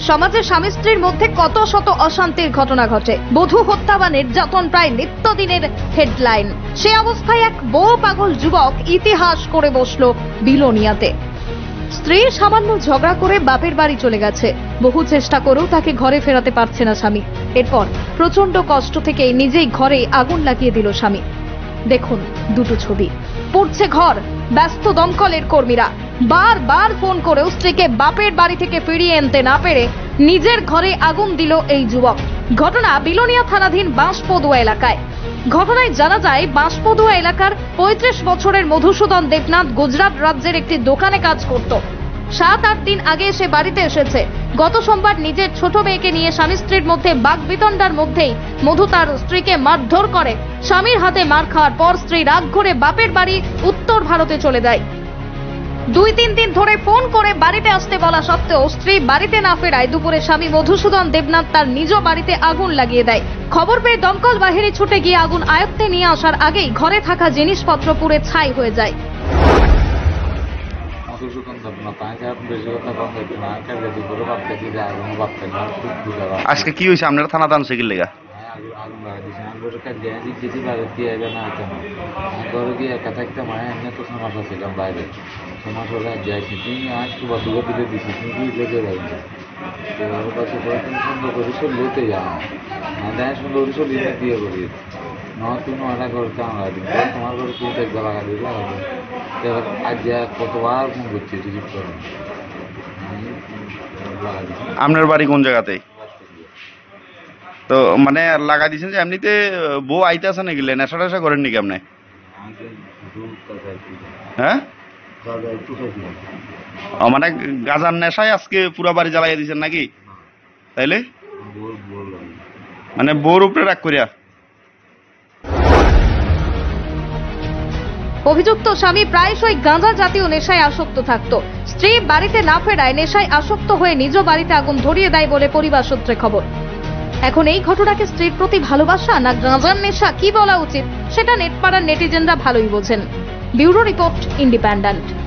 সমাজে স্বামী স্ত্রীর মধ্যে কত শত অশান্তির ঘটনা ঘটে, বধূ হত্যা বা নির্যাতন প্রায় নিত্যদিনের হেডলাইন। সে অবস্থায় এক বউ পাগল যুবক ইতিহাস করে বসলো বিলোনিয়াতে। স্ত্রী সামান্য ঝগড়া করে বাপের বাড়ি চলে গেছে, বহু চেষ্টা করেও তাকে ঘরে ফেরাতে পারছে না স্বামী। এরপর প্রচন্ড কষ্ট থেকে নিজেই ঘরে আগুন লাগিয়ে দিল স্বামী। দেখুন দুটো ছবি। পুড়ছে ঘর, ব্যস্ত দমকলের কর্মীরা। বারবার ফোন করেও স্ত্রীকে বাপের বাড়ি থেকে ফিরিয়ে আনতে না পেরে নিজের ঘরে আগুন দিল এই যুবক। ঘটনা বিলোনিয়া থানাধীন বাঁশপদুয়া এলাকায়। ঘটনায় জানা যায়, বাঁশপদুয়া এলাকার 35 বছরের মধুসূদন দেবনাথ গুজরাট রাজ্যের একটি দোকানে কাজ করত। 7-8 দিন আগে সে বাড়িতে এসেছে। গত সোমবার নিজের ছোট মেয়েকে নিয়ে স্বামী স্ত্রীর মধ্যে বাকবিতণ্ডার মধ্যেই মধু তার স্ত্রীকে মারধর করে। স্বামীর হাতে মার খাওয়ার পর স্ত্রী রাগ করে বাপের বাড়ি উত্তর ভারতে চলে যায়। 2-3 দিন ধরে ফোন করে বাড়িতে আসতে বলা সত্ত্বেও স্ত্রী বাড়িতে না ফেরায় দুপুরে স্বামী মধুসূদন দেবনাথ তার নিজ বাড়িতে আগুন লাগিয়ে দেয়। খবর পেয়ে দমকল বাহিনী ছুটে গিয়ে আগুন আয়ত্তে নিয়ে আসার আগেই ঘরে থাকা জিনিসপত্র পুড়ে ছাই হয়ে যায়। আজকে কি হয়েছে আপনারা থানা দান সেগুলো লেগা? ঘরে গিয়ে একা থাকতাম, এমনি তো সমস্যা ছিলাম বাইরে। সমস্যা হলে যাইছি, তুমি আজ সুবা দুটো দিলে দিছি, তুমি লেগে যাইনি। তো ওর কাছে কয়েকদিন সুন্দর করে সব লুতে যাও না, দেয় সুন্দর করে সব লিখে দিয়ে করি না। তুমি অনেক ঘরে কামড়া দিন, তোমার ঘরে তুমি দেখবে লাগা দিবে লাগাবে। এবার আজ যা কতবার ফোন করছি রিসিভ করে লাগা দিচ্ছি। আপনার বাড়ি কোন জায়গাতে? তো মানে লাগা দিয়েছেন যে এমনিতে বউ আইতে আসে নাকি? নেশা টেশা করেন নাকি আপনি? হ্যাঁ, মানে গাজার নেশায় আজকে পুরো বাড়ি জ্বালাই দিয়েছেন নাকি? তাইলে মানে বউর উপরে রাগ করিয়া? অভিযুক্ত স্বামী প্রায়শই গাঁজা জাতীয় নেশায় আসক্ত থাকতো। স্ত্রী বাড়িতে না ফেরায় নেশায় আসক্ত হয়ে নিজ বাড়িতে আগুন ধরিয়ে দেয় বলে পরিবার সূত্রে খবর। এখন এই ঘটনাকে স্ত্রীর প্রতি ভালোবাসা না গাঁজার নেশা, কি বলা উচিত সেটা নেটপাড়ার নেটিজেনরা ভালোই বোঝেন। Bureau report, independent.